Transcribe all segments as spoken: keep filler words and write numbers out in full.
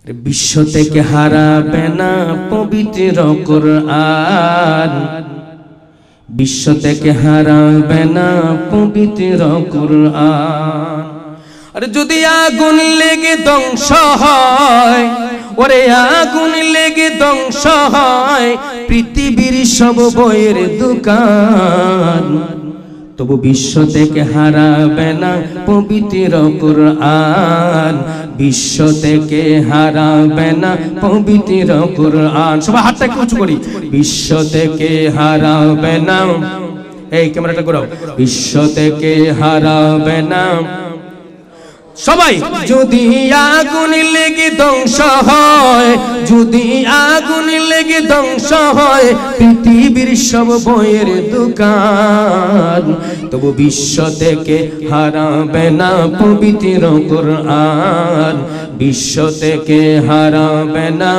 বিশ্ব থেকে হারাবে না পবিত্র কুরআন, বিশ্ব থেকে হারাবে না পবিত্র কুরআন। আর যদি আগুন লেগে ধ্বংস হয়, ওরে আগুন লেগে ধ্বংস হয় পৃথিবীর সব বইয়ের দোকান, তবু বিশ্ব থেকে হারাবে না পবিত্র কুরআন, বিশ্ব থেকে হারাবে না পবিত্র কুরআন। সবাই হাতটা একটু উঁচু করি। বিশ্ব থেকে হারাবে না, এই ক্যামেরাটা ঘোরাও, বিশ্ব থেকে হারাবে না সবাই। যদি আগুন লেগে ধ্বংস হয়, যদি আগুন লেগে ধ্বংস হয় পৃথিবীর সব বইয়ের দোকান, তবু বিশ্ব থেকে হারাবে না পবিত্র কুরআন, বিশ্ব থেকে হারাবে না।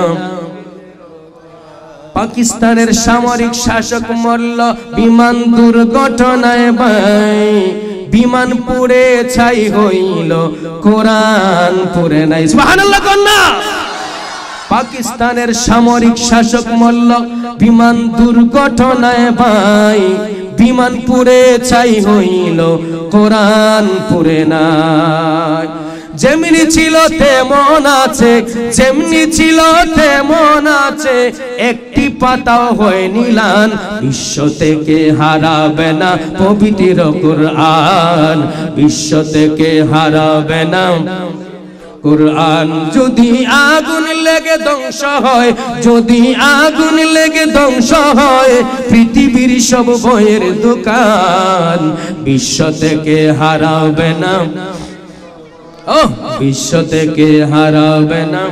পাকিস্তানের সামরিক শাসক মরল বিমান দুর্ঘটনায় ভাই, বিমান পুড়ে ছাই হইল, কোরআন পুড়ে নাই। সুবহানাল্লাহ কন্যা। পাকিস্তানের সামরিক শাসক মরল বিমান দুর্ঘটনায় ভাই, বিমান পুড়ে ছাই হইল, কোরআন পুড়ে নাই। যেমনি ছিল তেমন আছে, যেমনি ছিল তেমন আছে, একটি পাতাও হয় নিলান, বিশ্ব থেকে হারাবে না পবিত্র কুরআন, বিশ্ব থেকে হারাবে না কুরআন। যদি আগুন লেগে ধ্বংস হয়, যদি আগুন লেগে ধ্বংস হয় পৃথিবীর সব বইয়ের দোকান, বিশ্ব থেকে হারাবে না, ও বিশ্ব থেকে হারাবে না।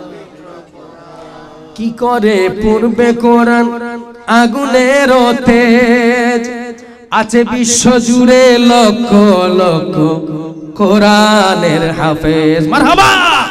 কি করে পূর্বে কোরআন আগুনের তেজ, আছে বিশ্ব জুড়ে লক্ষ লক্ষ কোরআনের হাফেজ। মারহাবা।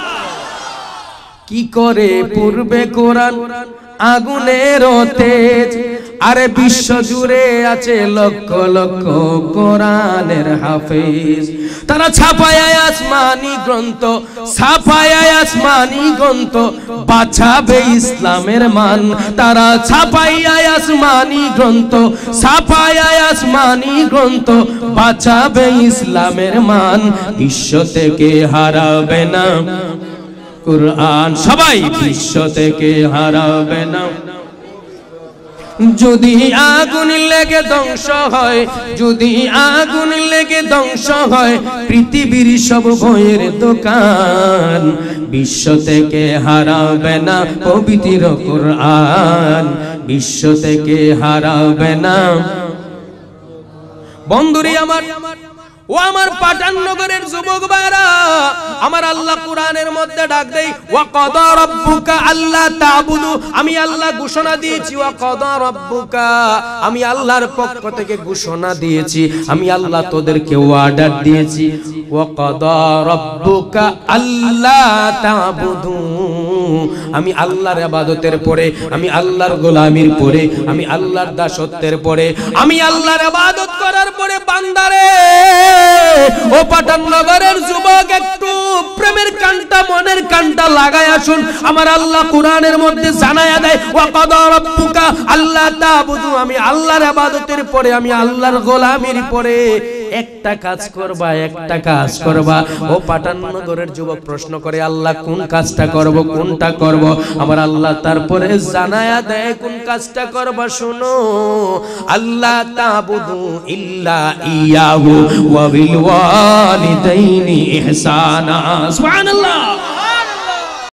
কি করে পূর্বে কোরআন আগুনের তেজ, আরে বিশ্ব জুড়ে আছে লক্ষ লক্ষ কোরআনের হাফেজ। তারা ছাপায় আসমানি গ্রন্থ, ছাপায় আসমানি গ্রন্থ, বাঁচাবে ইসলামের মান। তারা ছাপায় আসমানি গ্রন্থ, ছাপায় আসমানি গ্রন্থ, বাঁচাবে ইসলামের মান, বিশ্ব থেকে হারাবে না কুরআন। সবাই বিশ্ব থেকে হারাবে না। যদি আগুন লেগে ধ্বংস হয়, যদি আগুন লেগে ধ্বংস হয় পৃথিবীর সব বইয়ের দোকান, বিশ্ব থেকে হারাবে না পবিত্র কুরআন, বিশ্ব থেকে হারাবে না। বন্ধুরে আমার, ও আমার পাঠাননগরের যুবক ভাইরা, আমার আল্লাহ কোরআনের মধ্যে ডাক দেই, ওয়া কাদা রাব্বুকা আল্লা তা'বুদু, আমি আল্লাহ ঘোষণা দিয়েছি, ওয়া কাদা রাব্বুকা, আমি আল্লাহর পক্ষ থেকে ঘোষণা দিয়েছি, আমি আল্লাহ তোদেরকে অর্ডার দিয়েছি, ওয়া কাদা রাব্বুকা আল্লা তা'বুদু, আমি আল্লাহর ইবাদতের পরে, আমি আল্লাহর গোলামির পরে, আমি আল্লাহর দাসত্বের পরে, আমি আল্লাহর ইবাদত করার পরে বান্দারে, ও পাঠাননগরের যুবক একটু প্রেমের কানটা, মনের কানটা লাগায় আসুন। আমার আল্লাহ কোরআনের মধ্যে জানায়া দেয়, ওয়া কাদা রাব্বুকা আল্লা তা'বুদু, আমি আল্লাহর ইবাদতের পরে, আমি আল্লাহর গোলামির পরে একটা কাজ করবা, একটা কাজ করবা। ও পাঠাননগরের যুবক প্রশ্ন করে, আল্লাহ কোন কাজটা করব, কোনটা করব? আমার আল্লাহ তারপরে জানায়া দেয় কোন কাজটা করবা। শোনো, আল্লাহ তা'বুদু ইল্লা ইয়াহু ওয়া বিল ওয়ালিদাইনি ইহসানা। সুবহানাল্লাহ।